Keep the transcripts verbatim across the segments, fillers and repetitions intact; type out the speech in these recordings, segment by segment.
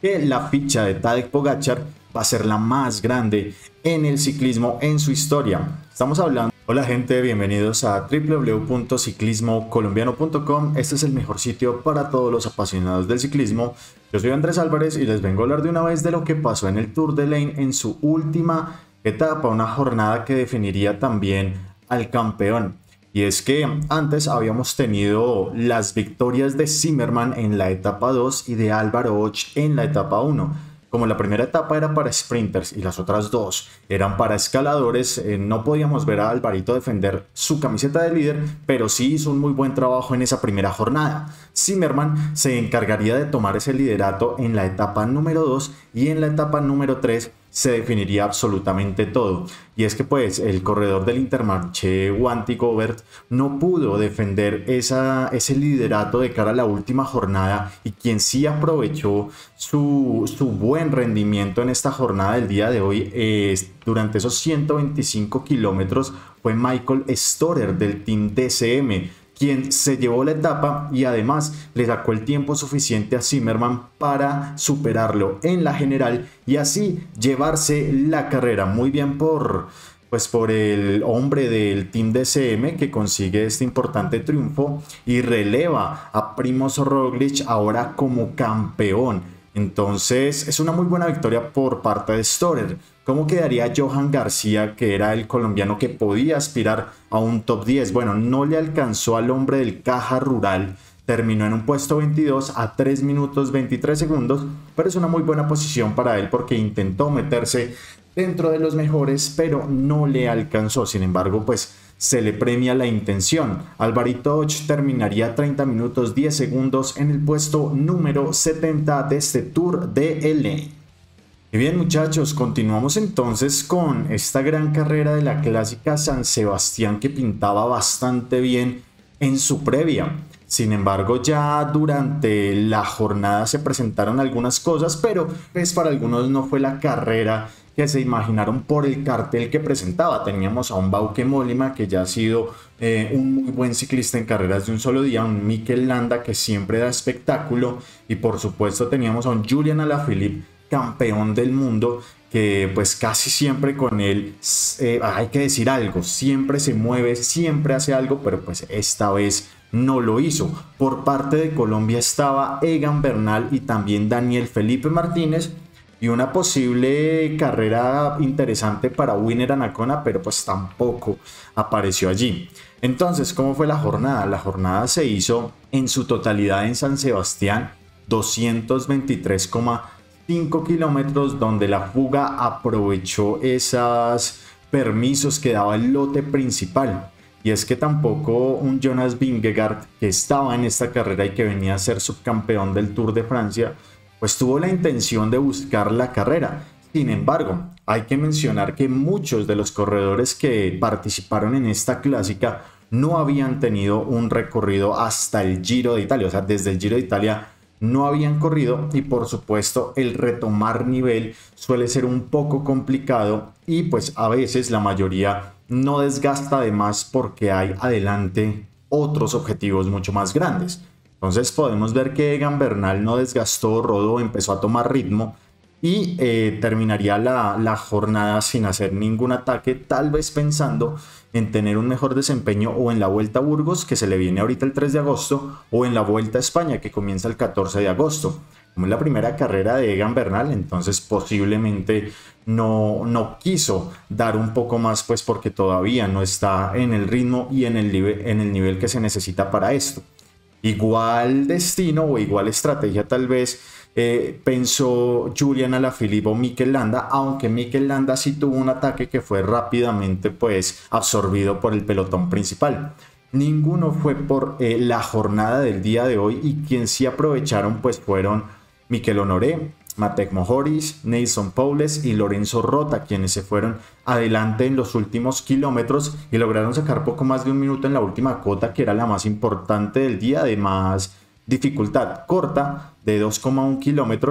que la ficha de Tadej Pogačar va a ser la más grande en el ciclismo en su historia. Estamos hablando... Hola gente, bienvenidos a w w w punto ciclismo colombiano punto com. Este es el mejor sitio para todos los apasionados del ciclismo. Yo soy Andrés Álvarez y les vengo a hablar de una vez de lo que pasó en el Tour de Lane en su última etapa, una jornada que definiría también al campeón. Y es que antes habíamos tenido las victorias de Zimmerman en la etapa dos y de Álvaro Hoch en la etapa uno. Como la primera etapa era para sprinters y las otras dos eran para escaladores, eh, no podíamos ver a Alvarito defender su camiseta de líder, pero sí hizo un muy buen trabajo en esa primera jornada. Zimmerman se encargaría de tomar ese liderato en la etapa número dos y en la etapa número tres se definiría absolutamente todo. Y es que pues el corredor del Intermarché, Wanty Gobert, no pudo defender esa, ese liderato de cara a la última jornada, y quien sí aprovechó su, su buen rendimiento en esta jornada del día de hoy eh, durante esos ciento veinticinco kilómetros fue Michael Storer del Team D C M, quien se llevó la etapa y además le sacó el tiempo suficiente a Zimmerman para superarlo en la general y así llevarse la carrera. Muy bien por, pues por el hombre del Team D C M, que consigue este importante triunfo y releva a Primož Roglič ahora como campeón. Entonces es una muy buena victoria por parte de Storer. ¿Cómo quedaría Johan García, que era el colombiano que podía aspirar a un top diez? Bueno, no le alcanzó al hombre del Caja Rural, terminó en un puesto veintidós a tres minutos veintitrés segundos, pero es una muy buena posición para él porque intentó meterse dentro de los mejores, pero no le alcanzó. Sin embargo, pues se le premia la intención. Alvarito Hoch terminaría treinta minutos diez segundos en el puesto número setenta de este Tour de Lane. Y bien muchachos, continuamos entonces con esta gran carrera de la clásica San Sebastián, que pintaba bastante bien en su previa. Sin embargo, ya durante la jornada se presentaron algunas cosas, pero pues para algunos no fue la carrera que se imaginaron por el cartel que presentaba. Teníamos a un Bauke Mollema, que ya ha sido eh, un muy buen ciclista en carreras de un solo día, un Mikel Landa que siempre da espectáculo, y por supuesto teníamos a un Julian Alaphilippe, campeón del mundo, que pues casi siempre con él eh, hay que decir algo, siempre se mueve, siempre hace algo, pero pues esta vez no lo hizo. Por parte de Colombia estaba Egan Bernal y también Daniel Felipe Martínez, y una posible carrera interesante para Winner Anacona, pero pues tampoco apareció allí. Entonces, ¿cómo fue la jornada? La jornada se hizo en su totalidad en San Sebastián, doscientos veintitrés coma cinco kilómetros, donde la fuga aprovechó esos permisos que daba el lote principal. Y es que tampoco un Jonas Vingegaard, que estaba en esta carrera y que venía a ser subcampeón del Tour de Francia, pues tuvo la intención de buscar la carrera. Sin embargo, hay que mencionar que muchos de los corredores que participaron en esta clásica no habían tenido un recorrido hasta el Giro de Italia, o sea, desde el Giro de Italia no habían corrido, y por supuesto el retomar nivel suele ser un poco complicado, y pues a veces la mayoría no desgasta de más porque hay adelante otros objetivos mucho más grandes. Entonces podemos ver que Egan Bernal no desgastó, rodó, empezó a tomar ritmo y eh, terminaría la, la jornada sin hacer ningún ataque, tal vez pensando en tener un mejor desempeño o en la Vuelta a Burgos, que se le viene ahorita el tres de agosto, o en la Vuelta a España, que comienza el catorce de agosto. Como es la primera carrera de Egan Bernal, entonces posiblemente no, no quiso dar un poco más, pues porque todavía no está en el ritmo y en el nivel, en el nivel que se necesita para esto. Igual destino o igual estrategia tal vez eh, pensó Julian Alaphilippe o Mikel Landa, aunque Mikel Landa sí tuvo un ataque que fue rápidamente pues absorbido por el pelotón principal. Ninguno fue por eh, la jornada del día de hoy, y quien sí aprovecharon pues fueron Mikel Honoré, Matej Mohorič, Nason Powless y Lorenzo Rota, quienes se fueron adelante en los últimos kilómetros y lograron sacar poco más de un minuto en la última cota, que era la más importante del día, de más dificultad corta, de dos coma uno kilómetros,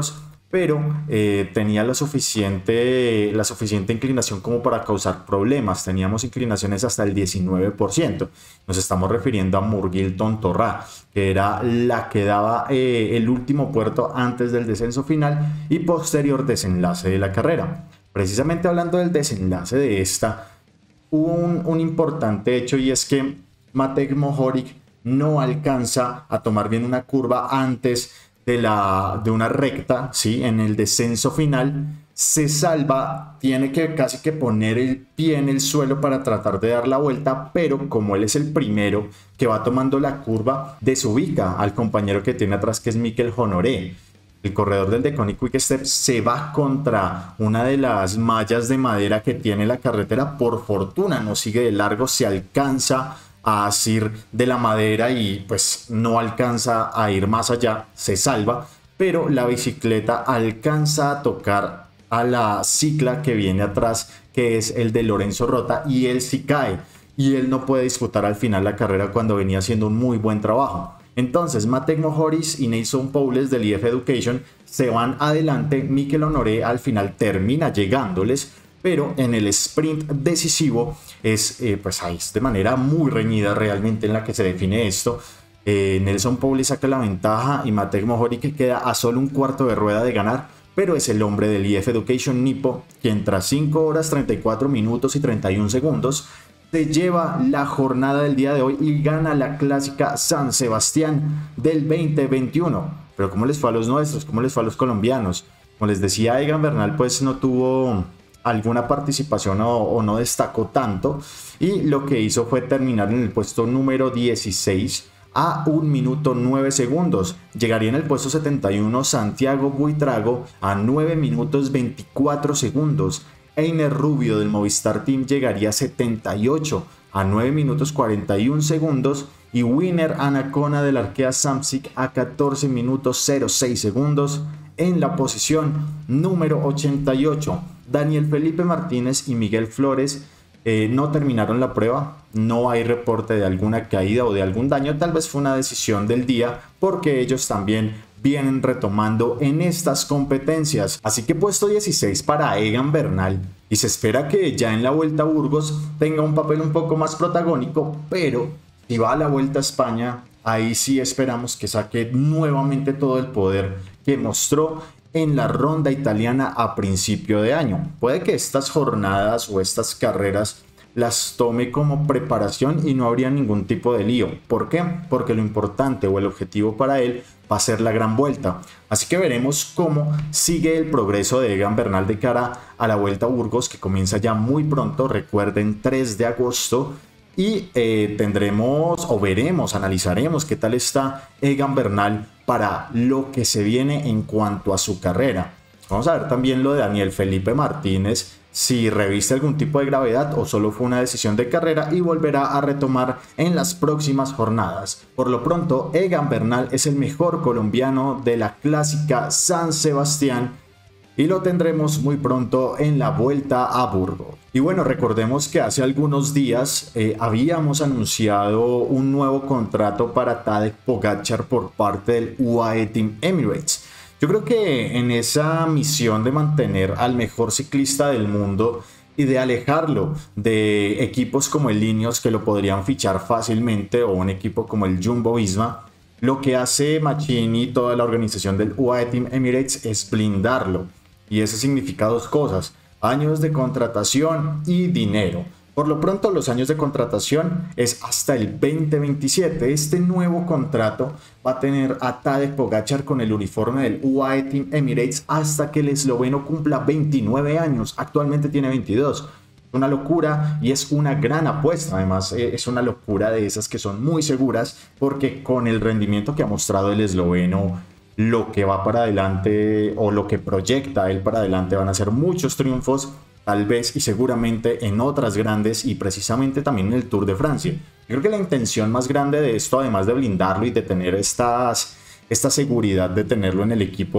pero eh, tenía la suficiente, la suficiente inclinación como para causar problemas. Teníamos inclinaciones hasta el diecinueve por ciento. Nos estamos refiriendo a Murgilton Torrá, que era la que daba eh, el último puerto antes del descenso final y posterior desenlace de la carrera. Precisamente hablando del desenlace de esta, hubo un, un importante hecho, y es que Matej Mohoric no alcanza a tomar bien una curva antes de, la, de una recta, ¿sí? En el descenso final se salva, tiene que casi que poner el pie en el suelo para tratar de dar la vuelta, pero como él es el primero que va tomando la curva, desubica al compañero que tiene atrás, que es Mikel Honoré. El corredor del Deceuninck Quick-Step se va contra una de las mallas de madera que tiene la carretera. Por fortuna no sigue de largo, se alcanza a asir de la madera y pues no alcanza a ir más allá, se salva, pero la bicicleta alcanza a tocar a la cicla que viene atrás, que es el de Lorenzo Rota, y él sí cae y él no puede disputar al final la carrera cuando venía haciendo un muy buen trabajo. Entonces Matej Mohoric y Nason Powless del I F Education se van adelante. Mikel Honoré al final termina llegándoles, pero en el sprint decisivo es eh, pues ahí es de manera muy reñida realmente en la que se define esto. eh, Nelson Powless saca la ventaja y Matej Mohoric queda a solo un cuarto de rueda de ganar, pero es el hombre del I F Education Nippo quien tras cinco horas treinta y cuatro minutos y treinta y un segundos se lleva la jornada del día de hoy y gana la clásica San Sebastián del veinte veintiuno. Pero ¿cómo les fue a los nuestros? ¿Cómo les fue a los colombianos? Como les decía, Egan Bernal pues no tuvo alguna participación o, o no destacó tanto, y lo que hizo fue terminar en el puesto número dieciséis a un minuto nueve segundos. Llegaría en el puesto setenta y uno Santiago Buitrago a nueve minutos veinticuatro segundos. Einer Rubio del Movistar Team llegaría a setenta y ocho a nueve minutos cuarenta y un segundos, y Winner Anacona del Arkea Samsic a catorce minutos cero seis segundos. En la posición número ochenta y ocho, Daniel Felipe Martínez y Miguel Flores eh, no terminaron la prueba. No hay reporte de alguna caída o de algún daño. Tal vez fue una decisión del día porque ellos también vienen retomando en estas competencias. Así que puesto dieciséis para Egan Bernal, y se espera que ya en la Vuelta a Burgos tenga un papel un poco más protagónico, pero si va a la Vuelta a España, ahí sí esperamos que saque nuevamente todo el poder que mostró en la ronda italiana a principio de año. Puede que estas jornadas o estas carreras las tome como preparación y no habría ningún tipo de lío. ¿Por qué? Porque lo importante o el objetivo para él va a ser la gran vuelta. Así que veremos cómo sigue el progreso de Egan Bernal de cara a la Vuelta a Burgos, que comienza ya muy pronto, recuerden, tres de agosto. Y eh, tendremos o veremos, analizaremos qué tal está Egan Bernal para lo que se viene en cuanto a su carrera. Vamos a ver también lo de Daniel Felipe Martínez, si reviste algún tipo de gravedad o solo fue una decisión de carrera y volverá a retomar en las próximas jornadas. Por lo pronto, Egan Bernal es el mejor colombiano de la clásica San Sebastián y lo tendremos muy pronto en la Vuelta a Burgos. Y bueno, recordemos que hace algunos días eh, habíamos anunciado un nuevo contrato para Tadej Pogačar por parte del U A E Team Emirates. Yo creo que en esa misión de mantener al mejor ciclista del mundo y de alejarlo de equipos como el Ineos, que lo podrían fichar fácilmente, o un equipo como el Jumbo Visma, lo que hace Machini y toda la organización del U A E Team Emirates es blindarlo. Y eso significa dos cosas: años de contratación y dinero. Por lo pronto, los años de contratación es hasta el veinte veintisiete. Este nuevo contrato va a tener a Tadej Pogačar con el uniforme del U A E Team Emirates hasta que el esloveno cumpla veintinueve años. Actualmente tiene veintidós. Una locura y es una gran apuesta. Además, es una locura de esas que son muy seguras, porque con el rendimiento que ha mostrado el esloveno, lo que va para adelante o lo que proyecta él para adelante van a ser muchos triunfos, tal vez y seguramente en otras grandes, y precisamente también en el Tour de Francia. Yo creo que la intención más grande de esto, además de blindarlo y de tener estas, esta seguridad de tenerlo en el equipo,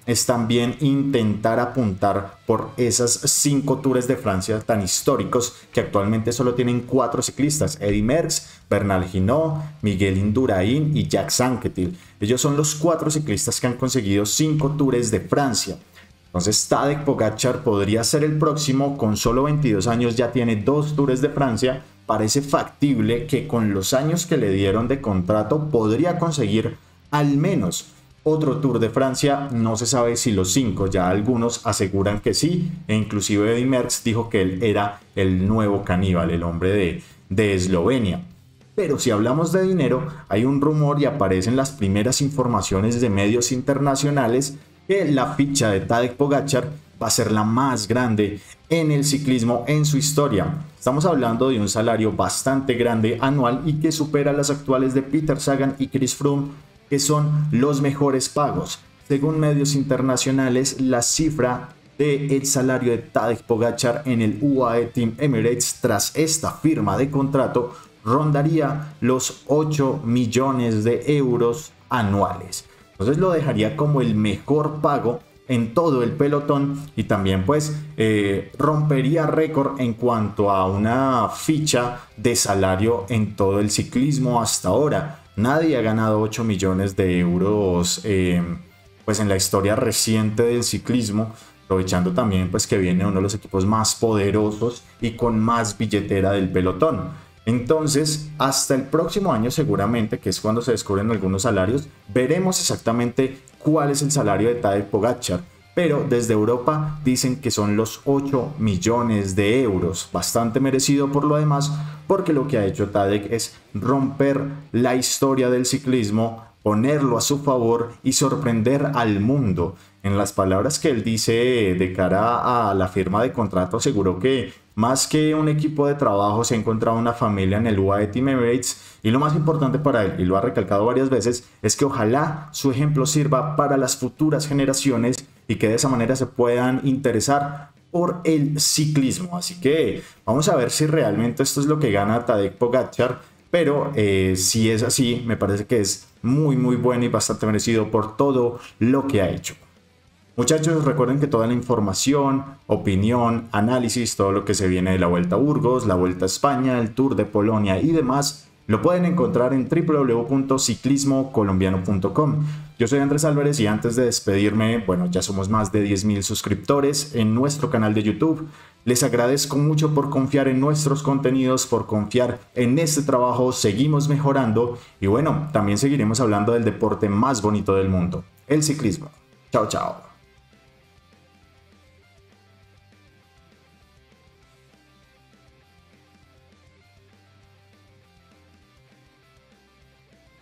es también intentar apuntar por esas cinco Tours de Francia tan históricos que actualmente solo tienen cuatro ciclistas: Eddy Merckx, Bernal Hinault, Miguel Indurain y Jacques Anquetil. Ellos son los cuatro ciclistas que han conseguido cinco Tours de Francia. Entonces Tadej Pogačar podría ser el próximo. Con solo veintidós años ya tiene dos Tours de Francia. Parece factible que con los años que le dieron de contrato podría conseguir al menos otro Tour de Francia. No se sabe si los cinco, ya algunos aseguran que sí, e inclusive Eddy Merckx dijo que él era el nuevo caníbal, el hombre de, de Eslovenia. Pero si hablamos de dinero, hay un rumor y aparecen las primeras informaciones de medios internacionales que la ficha de Tadej Pogačar va a ser la más grande en el ciclismo en su historia. Estamos hablando de un salario bastante grande anual y que supera las actuales de Peter Sagan y Chris Froome, que son los mejores pagos. Según medios internacionales, la cifra del salario de Tadej Pogačar en el U A E Team Emirates tras esta firma de contrato rondaría los ocho millones de euros anuales. Entonces lo dejaría como el mejor pago en todo el pelotón y también pues eh, rompería récord en cuanto a una ficha de salario en todo el ciclismo hasta ahora. Nadie ha ganado ocho millones de euros eh, pues en la historia reciente del ciclismo, aprovechando también pues que viene uno de los equipos más poderosos y con más billetera del pelotón. Entonces, hasta el próximo año seguramente, que es cuando se descubren algunos salarios, veremos exactamente cuál es el salario de Tadej Pogačar. Pero desde Europa dicen que son los ocho millones de euros, bastante merecido por lo demás, porque lo que ha hecho Tadej es romper la historia del ciclismo, ponerlo a su favor y sorprender al mundo. En las palabras que él dice de cara a la firma de contrato, aseguró que más que un equipo de trabajo se ha encontrado una familia en el U A E Team Emirates, y lo más importante para él, y lo ha recalcado varias veces, es que ojalá su ejemplo sirva para las futuras generaciones y que de esa manera se puedan interesar por el ciclismo. Así que vamos a ver si realmente esto es lo que gana Tadej Pogačar, pero eh, si es así, me parece que es muy muy bueno y bastante merecido por todo lo que ha hecho. Muchachos, recuerden que toda la información, opinión, análisis, todo lo que se viene de la Vuelta a Burgos, la Vuelta a España, el Tour de Polonia y demás, lo pueden encontrar en w w w punto ciclismo colombiano punto com. Yo soy Andrés Álvarez y antes de despedirme, bueno, ya somos más de diez mil suscriptores en nuestro canal de YouTube. Les agradezco mucho por confiar en nuestros contenidos, por confiar en este trabajo. Seguimos mejorando y bueno, también seguiremos hablando del deporte más bonito del mundo, el ciclismo. Chao, chao.